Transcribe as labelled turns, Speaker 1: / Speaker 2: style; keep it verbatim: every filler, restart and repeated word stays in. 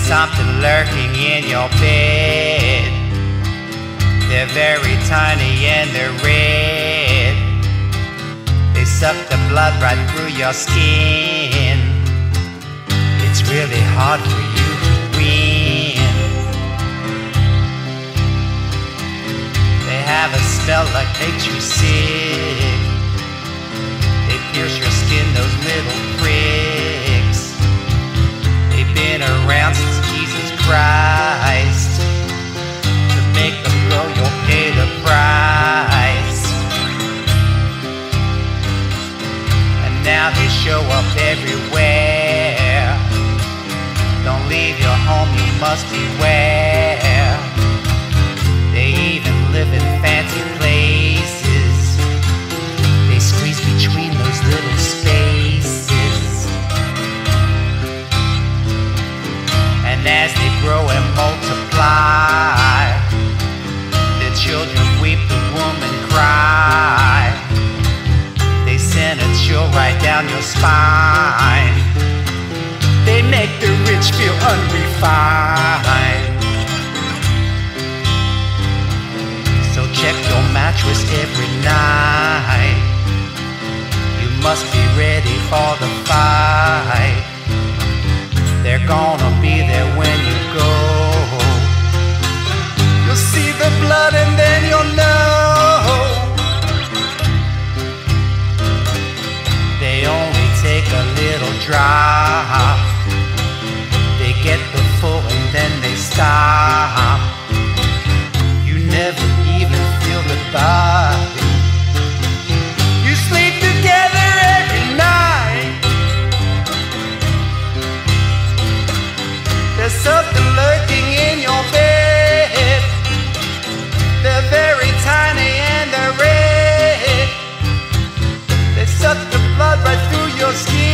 Speaker 1: something lurking in your bed. They're very tiny and they're red. They suck the blood right through your skin. It's really hard for you to win. They have a smell that makes you sick. They pierce your skin, those little pricks. They've been around since Jesus Christ. To make them grow, you'll pay the price. And now they show up everywhere. Don't leave your home, you must beware. They even live in fancy places. They squeeze between those little spaces. And as they grow and multiply, the children weep, the woman cry. They send a chill right down your spine. They make the rich feel unrefined. So check your mattress every night. You must be ready for the fight. They're gonna be there when you go. You'll see the blood and then you'll know. They only take a little drop. They get the full and then they stop. You never even feel the body. You sleep together every night. There's something lurking in your bed. They're very tiny and they're red. They suck the blood right through your skin.